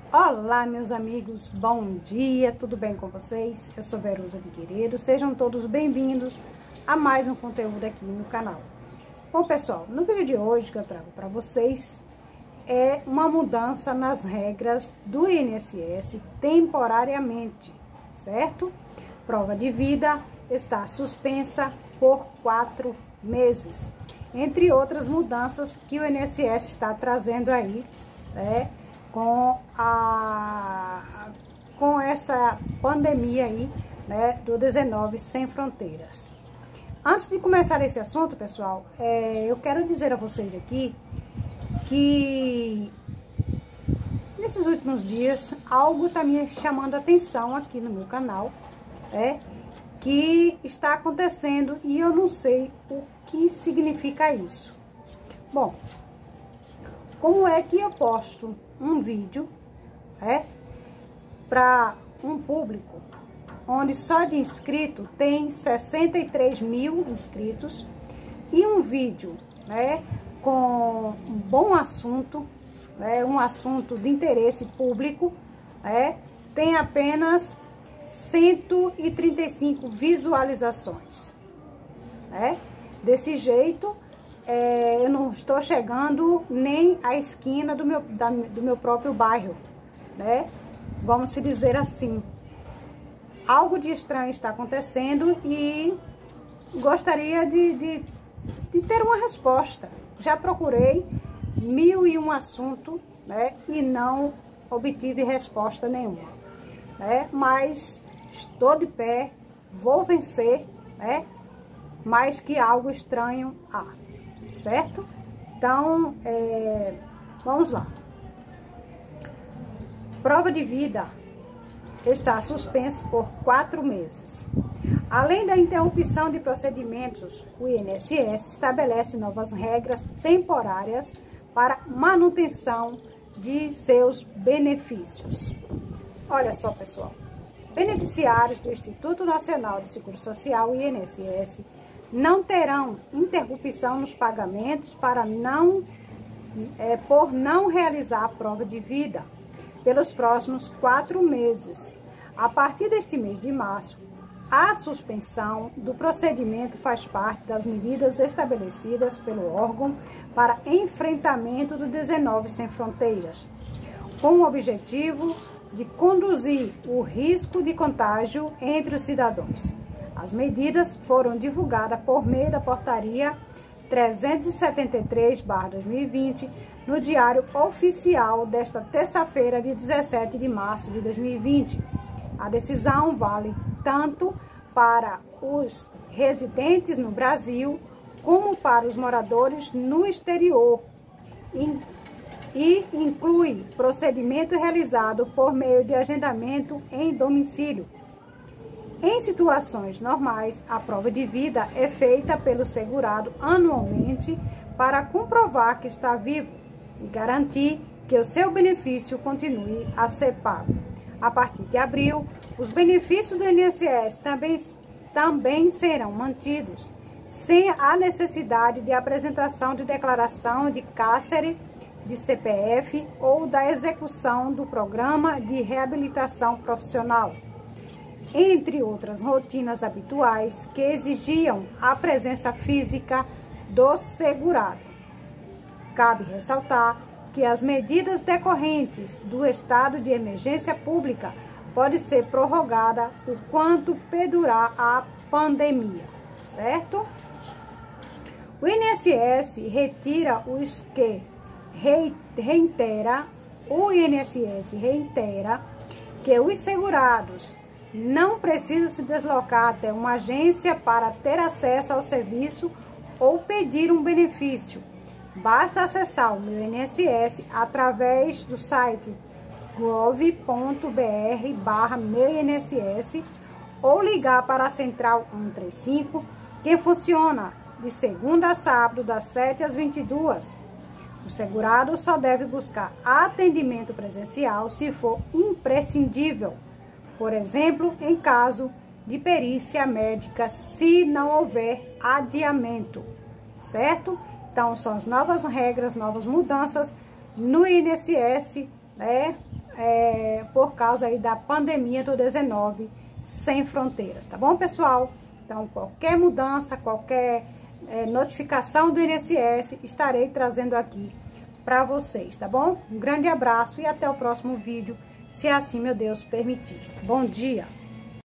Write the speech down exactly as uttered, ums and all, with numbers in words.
Olá, meus amigos, bom dia, tudo bem com vocês? Eu sou Verusa Figueiredo, sejam todos bem-vindos a mais um conteúdo aqui no canal. Bom, pessoal, no vídeo de hoje que eu trago para vocês é uma mudança nas regras do I N S S temporariamente, certo? Prova de vida está suspensa por quatro meses, entre outras mudanças que o I N S S está trazendo aí, né? Com, a, com essa pandemia aí, né, do dezenove Sem Fronteiras. Antes de começar esse assunto, pessoal, é, eu quero dizer a vocês aqui que nesses últimos dias algo está me chamando a atenção aqui no meu canal, é, que está acontecendo e eu não sei o que significa isso. Bom, como é que eu posto um vídeo, é, para um público onde só de inscrito tem sessenta e três mil inscritos e um vídeo, né, com um bom assunto, né, um assunto de interesse público, é, tem apenas cento e trinta e cinco visualizações, né? Desse jeito, É, eu não estou chegando nem à esquina do meu, da, do meu próprio bairro, né? Vamos se dizer assim. Algo de estranho está acontecendo e gostaria de, de, de ter uma resposta. Já procurei mil e um assunto, né? E não obtive resposta nenhuma, né? Mas estou de pé, vou vencer, né? Mas que algo estranho há. Certo? Então, é, vamos lá. Prova de vida está suspensa por quatro meses. Além da interrupção de procedimentos, o I N S S estabelece novas regras temporárias para manutenção de seus benefícios. Olha só, pessoal. Beneficiários do Instituto Nacional de Seguro Social, I N S S, não terão interrupção nos pagamentos para não, é, por não realizar a prova de vida pelos próximos quatro meses. A partir deste mês de março, a suspensão do procedimento faz parte das medidas estabelecidas pelo órgão para enfrentamento do dezenove Sem Fronteiras, com o objetivo de conduzir o risco de contágio entre os cidadãos. As medidas foram divulgadas por meio da portaria trezentos e setenta e três barra dois mil e vinte no Diário Oficial desta terça-feira, de dezessete de março de dois mil e vinte. A decisão vale tanto para os residentes no Brasil como para os moradores no exterior e inclui procedimento realizado por meio de agendamento em domicílio. Em situações normais, a prova de vida é feita pelo segurado anualmente para comprovar que está vivo e garantir que o seu benefício continue a ser pago. A partir de abril, os benefícios do I N S S também, também serão mantidos, sem a necessidade de apresentação de declaração de cárcere, de C P F ou da execução do programa de reabilitação profissional, entre outras rotinas habituais que exigiam a presença física do segurado. Cabe ressaltar que as medidas decorrentes do estado de emergência pública podem ser prorrogadas o quanto perdurar a pandemia, certo? O I N S S retira os que reitera, o I N S S reitera que os segurados não precisa se deslocar até uma agência para ter acesso ao serviço ou pedir um benefício. Basta acessar o meu I N S S através do site gov ponto br barra meu I N S S ou ligar para a Central cento e trinta e cinco, que funciona de segunda a sábado, das sete às vinte e duas. O segurado só deve buscar atendimento presencial se for imprescindível. Por exemplo, em caso de perícia médica, se não houver adiamento, certo? Então, são as novas regras, novas mudanças no I N S S, né? é, por causa aí da pandemia do dezenove sem fronteiras, tá bom, pessoal? Então, qualquer mudança, qualquer é, notificação do I N S S, estarei trazendo aqui para vocês, tá bom? Um grande abraço e até o próximo vídeo, se assim, meu Deus, permitir. Bom dia!